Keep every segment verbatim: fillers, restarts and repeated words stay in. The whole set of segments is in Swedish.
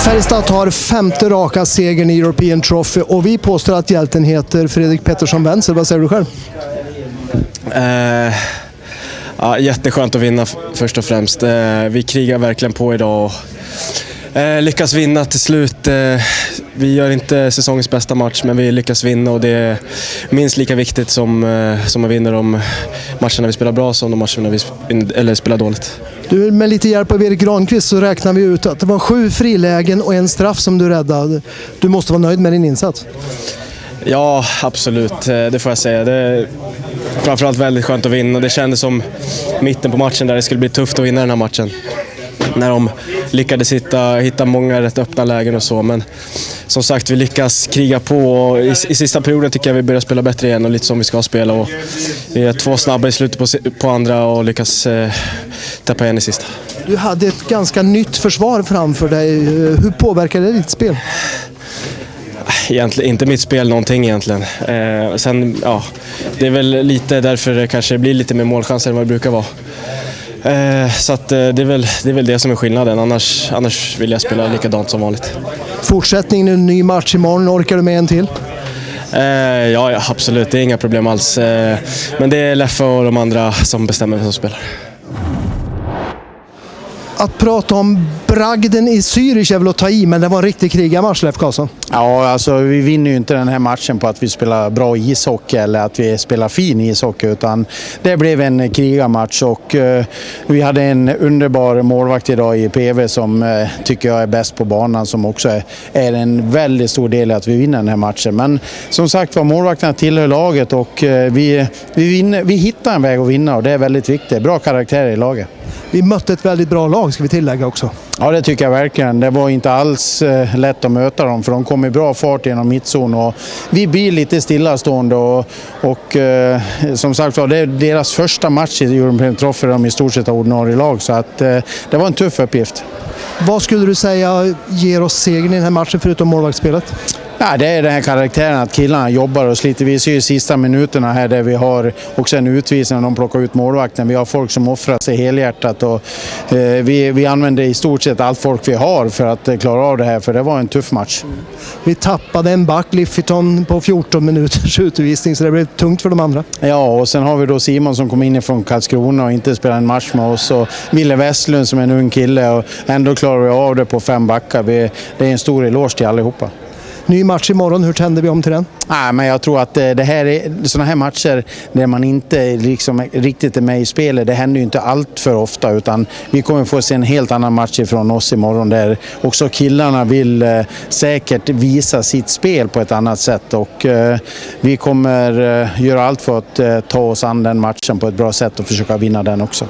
Färjestad tar femte raka segern i European Trophy och vi påstår att hjälten heter Fredrik Pettersson Wenzel. Vad säger du själv? Eh, ja, jätteskönt att vinna först och främst. Eh, vi krigar verkligen på idag och eh, lyckas vinna till slut. Eh, vi gör inte säsongens bästa match, men vi lyckas vinna och det är minst lika viktigt som, eh, som att vinna de matcherna vi spelar bra som de matcherna vi sp- eller spelar dåligt. Du, med lite hjälp av Erik Granqvist så räknar vi ut att det var sju frilägen och en straff som du räddade. Du måste vara nöjd med din insats. Ja, absolut. Det får jag säga. Det är framförallt väldigt skönt att vinna. Det kändes som mitten på matchen där det skulle bli tufft att vinna den här matchen. När de lyckades hitta, hitta många rätt öppna lägen och så. Men som sagt, vi lyckas kriga på. Och i, I sista perioden tycker jag vi börjar spela bättre igen och lite som vi ska spela. Och vi är två snabba i slutet på, på andra och lyckas eh, täppa igen i sista. Du hade ett ganska nytt försvar framför dig. Hur påverkade det ditt spel? Egentligen inte mitt spel någonting egentligen. Eh, sen, ja, det är väl lite därför det kanske blir lite mer målchanser än vad det brukar vara. Eh, så att, eh, det, är väl, det är väl det som är skillnaden. Annars, annars vill jag spela likadant som vanligt. Fortsättning nu, en ny match imorgon. Orkar du med en till? Eh, ja, ja, absolut. Det är inga problem alls. Eh, men det är Leffe och de andra som bestämmer vem som spelar. Att prata om bragden i Zürich är väl att ta i, men det var en riktig krigarmatch, Leif Karlsson. Ja, alltså vi vinner ju inte den här matchen på att vi spelar bra ishockey eller att vi spelar fin ishockey, utan det blev en krigarmatch och uh, vi hade en underbar målvakt idag i P V som uh, tycker jag är bäst på banan, som också är, är en väldigt stor del i att vi vinner den här matchen. Men som sagt var, målvakterna tillhör laget och uh, vi, vi, vinner, vi hittar en väg att vinna och det är väldigt viktigt. Bra karaktär i laget. Vi mötte ett väldigt bra lag, ska vi tillägga också. Ja, det tycker jag verkligen. Det var inte alls eh, lätt att möta dem, för de kom i bra fart genom mittzon och vi blir lite stillastående och, och eh, som sagt var, det är deras första match i European Trophy, de i stort sett har ordinarie lag, så att eh, det var en tuff uppgift. Vad skulle du säga ger oss segern i den här matchen förutom målvaktsspelet? Ja, det är den här karaktären att killarna jobbar och sliter. Vi ser ju sista minuterna här där vi har också en utvisning och de plockar ut målvakten. Vi har folk som offrar sig helhjärtat och eh, vi, vi använder i stort sett allt folk vi har för att eh, klara av det här, för det var en tuff match. Vi tappade en back, Lifferton, på fjorton minuters utvisning, så det blev tungt för de andra. Ja, och sen har vi då Simon som kom in från Karlskrona och inte spelar en match med oss, och Ville Westlund som är en ung kille, och ändå klarar vi av det på fem backar. Vi, det är en stor eloge till allihopa. Ny match imorgon, hur tänder vi om till den? Nej, men jag tror att det här är såna här matcher där man inte liksom riktigt är med i spelet. Det händer ju inte allt för ofta, utan vi kommer få se en helt annan match från oss imorgon där också killarna vill eh, säkert visa sitt spel på ett annat sätt, och eh, vi kommer eh, göra allt för att eh, ta oss an den matchen på ett bra sätt och försöka vinna den också.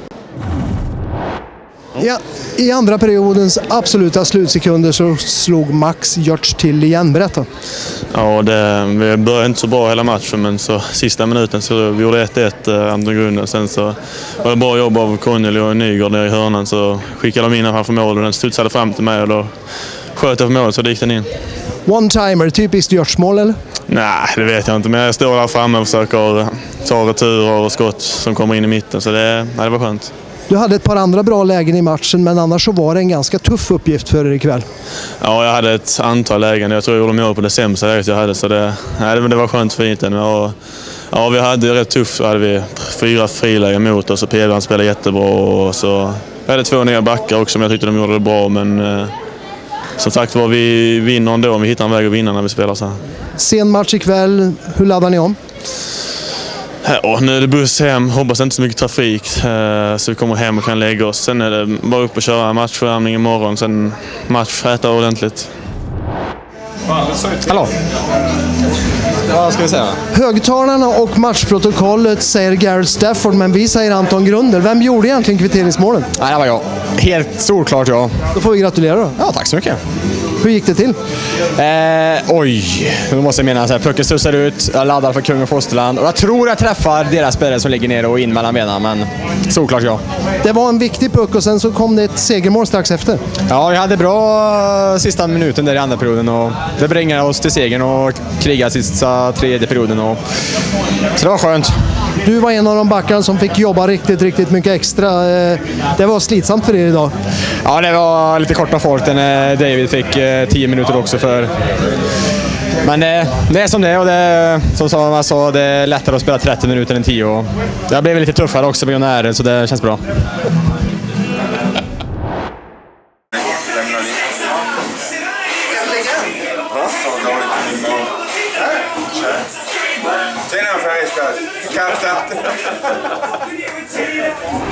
Ja, i andra periodens absoluta slutsekunder så slog Max Görtz till igen. Berätta. Ja, det, vi började inte så bra hela matchen, men så sista minuten så vi gjorde ett ett eh, andra grunden. Sen så var det bra jobb av Connelly och Nygård där i hörnan, så skickade de in den framför mål och den studsade fram till mig och då sköt jag för mål, så det gick den in. One-timer, typiskt Görtz-mål eller? Nej, det vet jag inte, men jag står där framme och försöker ta returer och skott som kommer in i mitten, så det, nej, det var skönt. Du hade ett par andra bra lägen i matchen, men annars så var det en ganska tuff uppgift för er ikväll. Ja, jag hade ett antal lägen. Jag tror jag gjorde mål på det sämsta läget jag hade, så det, nej, det var skönt för inte. Och, ja, vi hade rätt tufft. Så hade vi fyra frilägen mot oss och P V spelade jättebra. Och så, vi hade två nya backar också, men jag tyckte de gjorde det bra. Men eh, som sagt var, vi vinner ändå om vi hittar en väg att vinna när vi spelar så här. Sen match ikväll, hur laddar ni om? Ja, nu är det buss hem, hoppas inte så mycket trafik, så vi kommer hem och kan lägga oss. Sen är det bara upp och köra matchförvärmning imorgon, sen match, äta ordentligt. Hallå? Vad ska vi säga? Högtalarna och matchprotokollet säger Gareth Stafford, men vi säger Anton Grundel. Vem gjorde egentligen kvitteringsmålen? Nej, det var jag. Helt solklart jag. Då får vi gratulera då. Ja, tack så mycket. Hur gick det till? Eh, oj, nu måste jag mena så här. Pucken studsar ut, jag laddar för kung och fosterland och jag tror jag träffar deras spelare som ligger ner och in mellan benen, men solklart ja. Det var en viktig puck och sen så kom det ett segermål strax efter. Ja, vi hade bra sista minuten där i andra perioden och det bringade oss till segern och kriga sista tredje perioden och så det var skönt. Du var en av de backarna som fick jobba riktigt, riktigt mycket extra. Eh, det var slitsamt för er idag. Ja, det var lite korta folk. David fick eh, tio minuter också för... Men det, det är som det är och det, som man sa, det är lättare att spela trettio minuter än tio. Och det blev lite tuffare också på grund av ären, så det känns bra. Tiene una fresca,